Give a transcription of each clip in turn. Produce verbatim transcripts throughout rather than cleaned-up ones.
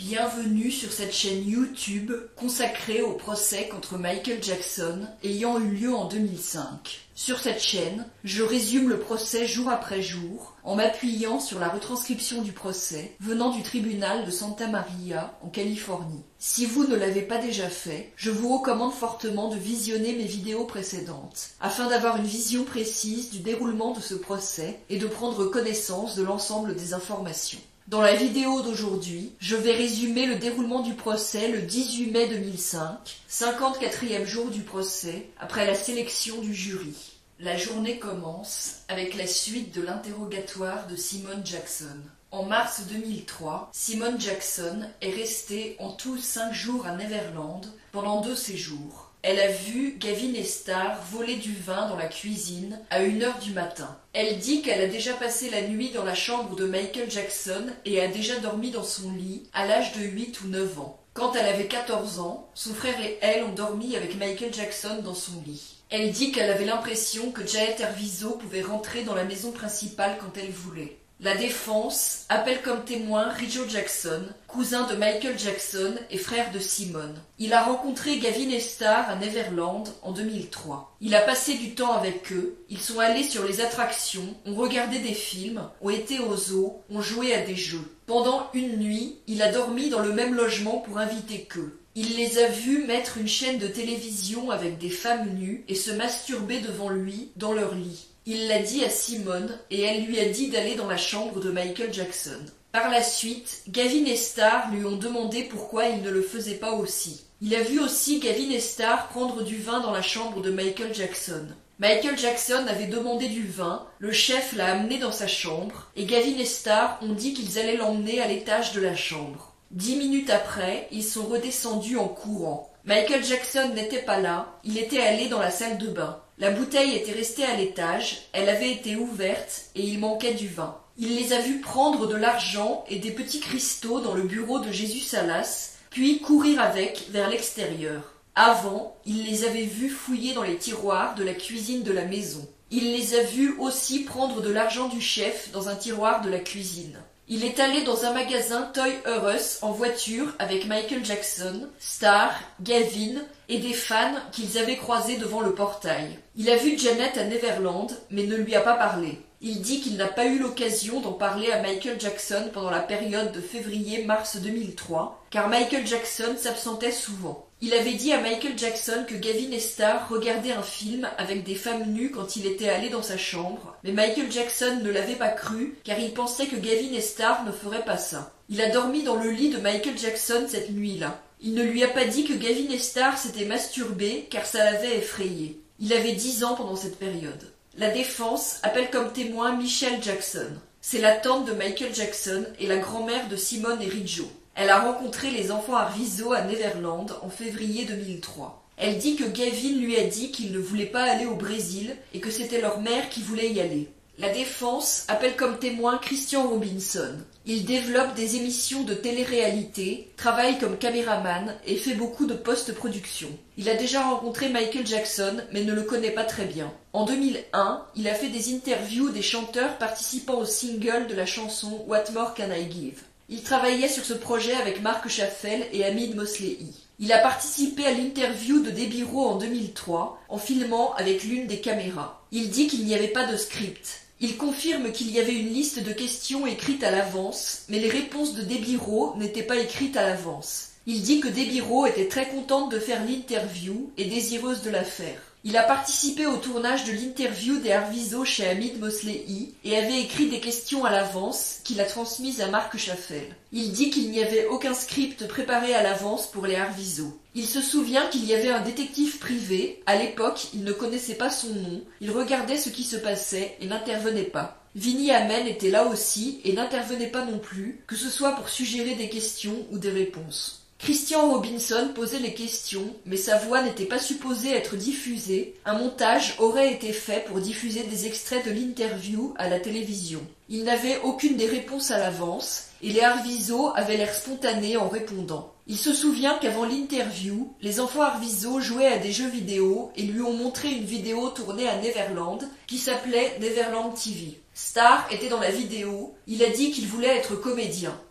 Bienvenue sur cette chaîne YouTube consacrée au procès contre Michael Jackson ayant eu lieu en deux mille cinq. Sur cette chaîne, je résume le procès jour après jour en m'appuyant sur la retranscription du procès venant du tribunal de Santa Maria en Californie. Si vous ne l'avez pas déjà fait, je vous recommande fortement de visionner mes vidéos précédentes afin d'avoir une vision précise du déroulement de ce procès et de prendre connaissance de l'ensemble des informations. Dans la vidéo d'aujourd'hui, je vais résumer le déroulement du procès le dix-huit mai deux mille cinq, cinquante-quatrième jour du procès, après la sélection du jury. La journée commence avec la suite de l'interrogatoire de Simone Jackson. En mars deux mille trois, Simone Jackson est restée en tout cinq jours à Neverland pendant deux séjours. Elle a vu Gavin et Star voler du vin dans la cuisine à une heure du matin. Elle dit qu'elle a déjà passé la nuit dans la chambre de Michael Jackson et a déjà dormi dans son lit à l'âge de huit ou neuf ans. Quand elle avait quatorze ans, son frère et elle ont dormi avec Michael Jackson dans son lit. Elle dit qu'elle avait l'impression que Janet Arvizo pouvait rentrer dans la maison principale quand elle voulait. La défense appelle comme témoin Rijo Jackson, cousin de Michael Jackson et frère de Simone. Il a rencontré Gavin et Star à Neverland en deux mille trois. Il a passé du temps avec eux, ils sont allés sur les attractions, ont regardé des films, ont été au zoo, ont joué à des jeux. Pendant une nuit, il a dormi dans le même logement pour inviter qu'eux. Il les a vus mettre une chaîne de télévision avec des femmes nues et se masturber devant lui dans leur lit. Il l'a dit à Simone et elle lui a dit d'aller dans la chambre de Michael Jackson. Par la suite, Gavin et Star lui ont demandé pourquoi il ne le faisait pas aussi. Il a vu aussi Gavin et Star prendre du vin dans la chambre de Michael Jackson. Michael Jackson avait demandé du vin, le chef l'a amené dans sa chambre et Gavin et Star ont dit qu'ils allaient l'emmener à l'étage de la chambre. Dix minutes après, ils sont redescendus en courant. Michael Jackson n'était pas là, il était allé dans la salle de bain. La bouteille était restée à l'étage, elle avait été ouverte et il manquait du vin. Il les a vus prendre de l'argent et des petits cristaux dans le bureau de Jésus Salas, puis courir avec vers l'extérieur. Avant, il les avait vus fouiller dans les tiroirs de la cuisine de la maison. Il les a vus aussi prendre de l'argent du chef dans un tiroir de la cuisine. Il est allé dans un magasin Toys R Us en voiture avec Michael Jackson, Star, Gavin et des fans qu'ils avaient croisés devant le portail. Il a vu Janet à Neverland, mais ne lui a pas parlé. Il dit qu'il n'a pas eu l'occasion d'en parler à Michael Jackson pendant la période de février-mars deux mille trois, car Michael Jackson s'absentait souvent. Il avait dit à Michael Jackson que Gavin et Star regardaient un film avec des femmes nues quand il était allé dans sa chambre, mais Michael Jackson ne l'avait pas cru car il pensait que Gavin et Star ne feraient pas ça. Il a dormi dans le lit de Michael Jackson cette nuit-là. Il ne lui a pas dit que Gavin et Star s'étaient masturbés car ça l'avait effrayé. Il avait dix ans pendant cette période. La défense appelle comme témoin Michelle Jackson. C'est la tante de Michael Jackson et la grand-mère de Simone et Rijo. Elle a rencontré les enfants Arvizo à Neverland en février deux mille trois. Elle dit que Gavin lui a dit qu'il ne voulait pas aller au Brésil et que c'était leur mère qui voulait y aller. La défense appelle comme témoin Christian Robinson. Il développe des émissions de télé-réalité, travaille comme caméraman et fait beaucoup de post-production. Il a déjà rencontré Michael Jackson mais ne le connaît pas très bien. En deux mille un, il a fait des interviews des chanteurs participant au single de la chanson What More Can I Give. Il travaillait sur ce projet avec Marc Chaffel et Hamid Moslehi. Il a participé à l'interview de Debbie Rowe en deux mille trois en filmant avec l'une des caméras. Il dit qu'il n'y avait pas de script. Il confirme qu'il y avait une liste de questions écrites à l'avance, mais les réponses de Debbie Rowe n'étaient pas écrites à l'avance. Il dit que Debbie Rowe était très contente de faire l'interview et désireuse de la faire. Il a participé au tournage de l'interview des Arvizo chez Hamid Moslehi et avait écrit des questions à l'avance qu'il a transmises à Marc Chaffel. Il dit qu'il n'y avait aucun script préparé à l'avance pour les Arvizo. Il se souvient qu'il y avait un détective privé. À l'époque, il ne connaissait pas son nom. Il regardait ce qui se passait et n'intervenait pas. Vinnie Amen était là aussi et n'intervenait pas non plus, que ce soit pour suggérer des questions ou des réponses. Christian Robinson posait les questions, mais sa voix n'était pas supposée être diffusée. Un montage aurait été fait pour diffuser des extraits de l'interview à la télévision. Il n'avait aucune des réponses à l'avance, et les Arvizo avaient l'air spontanés en répondant. Il se souvient qu'avant l'interview, les enfants Arvizo jouaient à des jeux vidéo et lui ont montré une vidéo tournée à Neverland qui s'appelait Neverland T V. Star était dans la vidéo, il a dit qu'il voulait être comédien.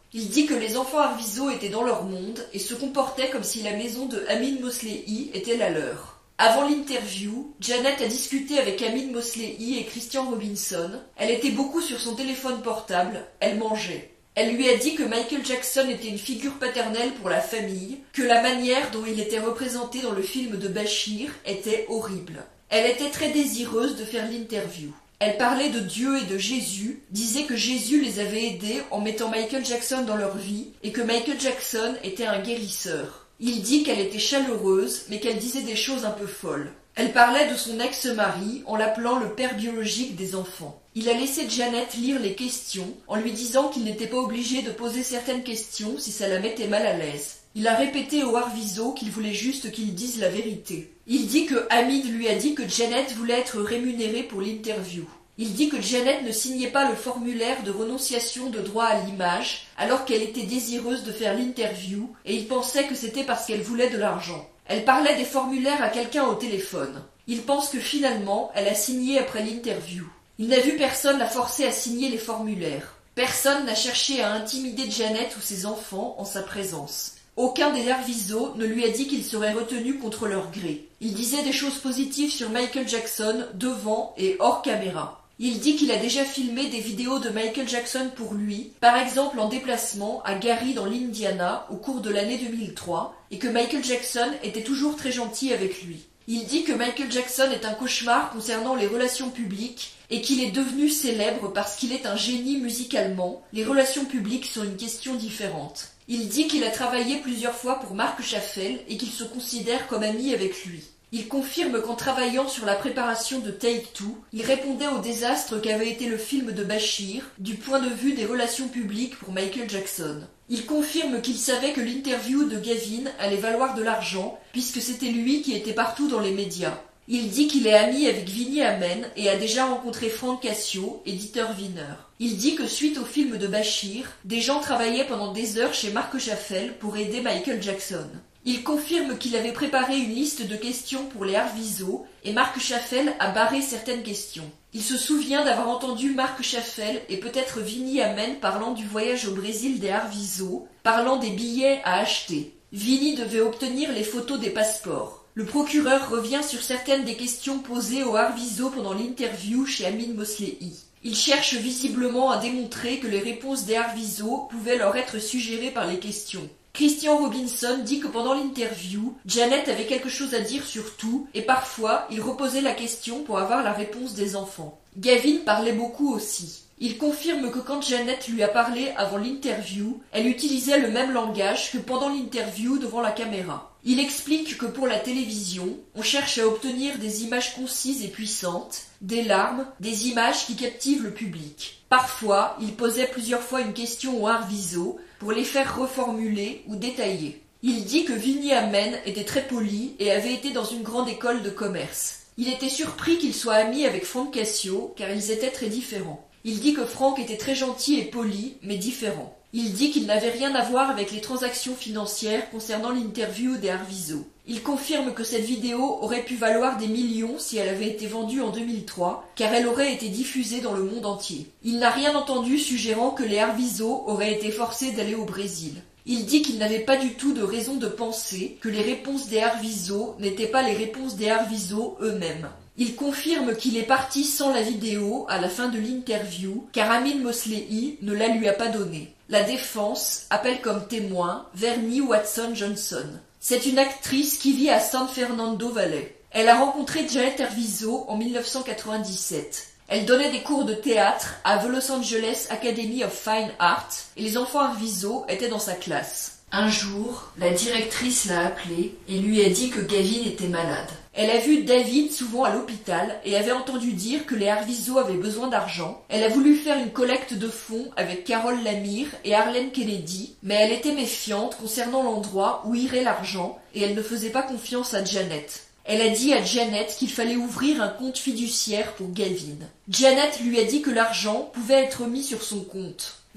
Il dit que les enfants Arvizo étaient dans leur monde et se comportaient comme si la maison de Amin Moslei était la leur. Avant l'interview, Janet a discuté avec Amin Moslei et Christian Robinson. Elle était beaucoup sur son téléphone portable, elle mangeait. Elle lui a dit que Michael Jackson était une figure paternelle pour la famille, que la manière dont il était représenté dans le film de Bachir était horrible. Elle était très désireuse de faire l'interview. Elle parlait de Dieu et de Jésus, disait que Jésus les avait aidés en mettant Michael Jackson dans leur vie et que Michael Jackson était un guérisseur. Il dit qu'elle était chaleureuse, mais qu'elle disait des choses un peu folles. Elle parlait de son ex-mari en l'appelant le père biologique des enfants. Il a laissé Janet lire les questions en lui disant qu'il n'était pas obligé de poser certaines questions si ça la mettait mal à l'aise. Il a répété au Arvizo qu'il voulait juste qu'il dise la vérité. Il dit que Hamid lui a dit que Janet voulait être rémunérée pour l'interview. Il dit que Janet ne signait pas le formulaire de renonciation de droit à l'image alors qu'elle était désireuse de faire l'interview et il pensait que c'était parce qu'elle voulait de l'argent. Elle parlait des formulaires à quelqu'un au téléphone. Il pense que finalement, elle a signé après l'interview. Il n'a vu personne la forcer à signer les formulaires. Personne n'a cherché à intimider Janet ou ses enfants en sa présence. Aucun des Arvizo ne lui a dit qu'il serait retenu contre leur gré. Il disait des choses positives sur Michael Jackson devant et hors caméra. Il dit qu'il a déjà filmé des vidéos de Michael Jackson pour lui, par exemple en déplacement à Gary dans l'Indiana au cours de l'année deux mille trois, et que Michael Jackson était toujours très gentil avec lui. Il dit que Michael Jackson est un cauchemar concernant les relations publiques et qu'il est devenu célèbre parce qu'il est un génie musicalement. Les relations publiques sont une question différente. Il dit qu'il a travaillé plusieurs fois pour Marc Chaffel et qu'il se considère comme ami avec lui. Il confirme qu'en travaillant sur la préparation de Take Two, il répondait au désastre qu'avait été le film de Bachir du point de vue des relations publiques pour Michael Jackson. Il confirme qu'il savait que l'interview de Gavin allait valoir de l'argent puisque c'était lui qui était partout dans les médias. Il dit qu'il est ami avec Vinnie Amen et a déjà rencontré Frank Cassio et Dieter Wiener. Il dit que suite au film de Bachir, des gens travaillaient pendant des heures chez Marc Chaffel pour aider Michael Jackson. Il confirme qu'il avait préparé une liste de questions pour les Arvizo et Marc Chaffel a barré certaines questions. Il se souvient d'avoir entendu Marc Chaffel et peut-être Vinnie Amen parlant du voyage au Brésil des Arvizo, parlant des billets à acheter. Vinnie devait obtenir les photos des passeports. Le procureur revient sur certaines des questions posées aux Arvizo pendant l'interview chez Amin Moslei. Il cherche visiblement à démontrer que les réponses des Arvizo pouvaient leur être suggérées par les questions. Christian Robinson dit que pendant l'interview, Janet avait quelque chose à dire sur tout et parfois il reposait la question pour avoir la réponse des enfants. Gavin parlait beaucoup aussi. Il confirme que quand Janet lui a parlé avant l'interview, elle utilisait le même langage que pendant l'interview devant la caméra. Il explique que pour la télévision, on cherche à obtenir des images concises et puissantes, des larmes, des images qui captivent le public. Parfois, il posait plusieurs fois une question aux Arvizo pour les faire reformuler ou détailler. Il dit que Vinnie Amen était très poli et avait été dans une grande école de commerce. Il était surpris qu'il soit ami avec Frank Cassio car ils étaient très différents. Il dit que Frank était très gentil et poli, mais différent. Il dit qu'il n'avait rien à voir avec les transactions financières concernant l'interview des Arvizo. Il confirme que cette vidéo aurait pu valoir des millions si elle avait été vendue en deux mille trois, car elle aurait été diffusée dans le monde entier. Il n'a rien entendu suggérant que les Arvizo auraient été forcés d'aller au Brésil. Il dit qu'il n'avait pas du tout de raison de penser que les réponses des Arvizo n'étaient pas les réponses des Arvizo eux-mêmes. Il confirme qu'il est parti sans la vidéo à la fin de l'interview, car Amin Moslei ne la lui a pas donnée. La défense appelle comme témoin Vernie Watson Johnson. C'est une actrice qui vit à San Fernando Valley. Elle a rencontré Janet Arvizo en mille neuf cent quatre-vingt-dix-sept. Elle donnait des cours de théâtre à The Los Angeles Academy of Fine Arts et les enfants Arvizo étaient dans sa classe. Un jour, la directrice l'a appelée et lui a dit que Gavin était malade. Elle a vu David souvent à l'hôpital et avait entendu dire que les Arvizo avaient besoin d'argent. Elle a voulu faire une collecte de fonds avec Carol Lamire et Arlene Kennedy, mais elle était méfiante concernant l'endroit où irait l'argent et elle ne faisait pas confiance à Janet. Elle a dit à Janet qu'il fallait ouvrir un compte fiduciaire pour Gavin. Janet lui a dit que l'argent pouvait être mis sur son compte.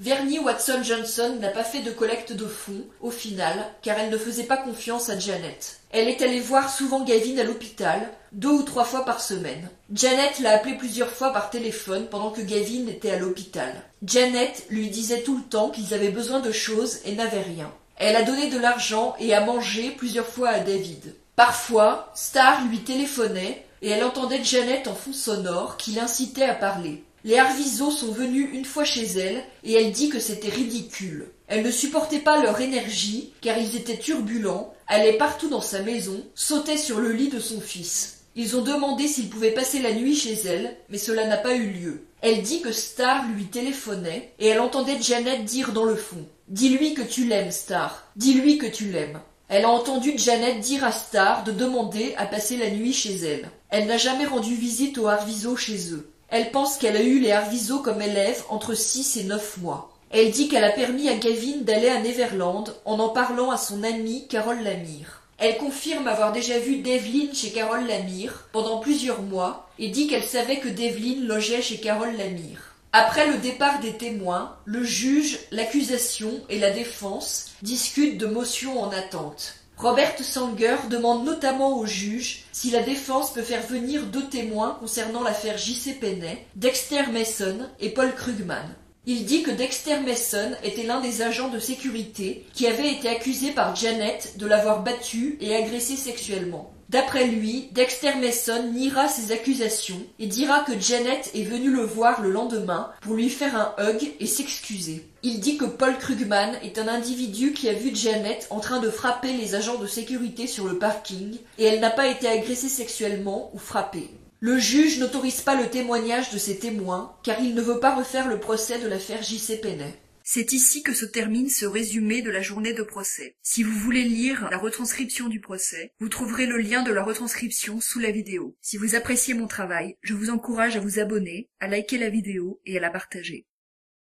Vernie Watson-Johnson n'a pas fait de collecte de fonds, au final, car elle ne faisait pas confiance à Janet. Elle est allée voir souvent Gavin à l'hôpital, deux ou trois fois par semaine. Janet l'a appelé plusieurs fois par téléphone pendant que Gavin était à l'hôpital. Janet lui disait tout le temps qu'ils avaient besoin de choses et n'avaient rien. Elle a donné de l'argent et à manger plusieurs fois à David. Parfois, Star lui téléphonait et elle entendait Janet en fond sonore qui l'incitait à parler. Les Arvizo sont venus une fois chez elle et elle dit que c'était ridicule. Elle ne supportait pas leur énergie car ils étaient turbulents, allaient partout dans sa maison, sautaient sur le lit de son fils. Ils ont demandé s'ils pouvaient passer la nuit chez elle, mais cela n'a pas eu lieu. Elle dit que Star lui téléphonait et elle entendait Janet dire dans le fond « Dis-lui que tu l'aimes, Star. Dis-lui que tu l'aimes. » Elle a entendu Janet dire à Star de demander à passer la nuit chez elle. Elle n'a jamais rendu visite aux Arvizo chez eux. Elle pense qu'elle a eu les Arvizo comme élèves entre six et neuf mois. Elle dit qu'elle a permis à Gavin d'aller à Neverland en en parlant à son amie Carole Lamire. Elle confirme avoir déjà vu Devlin chez Carole Lamire pendant plusieurs mois et dit qu'elle savait que Devlin logeait chez Carole Lamire. Après le départ des témoins, le juge, l'accusation et la défense discutent de motions en attente. Robert Sanger demande notamment au juge si la défense peut faire venir deux témoins concernant l'affaire J C Penney, Dexter Mason et Paul Krugman. Il dit que Dexter Mason était l'un des agents de sécurité qui avait été accusé par Janet de l'avoir battu et agressé sexuellement. D'après lui, Dexter Mason niera ces accusations et dira que Janet est venue le voir le lendemain pour lui faire un hug et s'excuser. Il dit que Paul Krugman est un individu qui a vu Janet en train de frapper les agents de sécurité sur le parking et elle n'a pas été agressée sexuellement ou frappée. Le juge n'autorise pas le témoignage de ces témoins car il ne veut pas refaire le procès de l'affaire J C Penney. C'est ici que se termine ce résumé de la journée de procès. Si vous voulez lire la retranscription du procès, vous trouverez le lien de la retranscription sous la vidéo. Si vous appréciez mon travail, je vous encourage à vous abonner, à liker la vidéo et à la partager.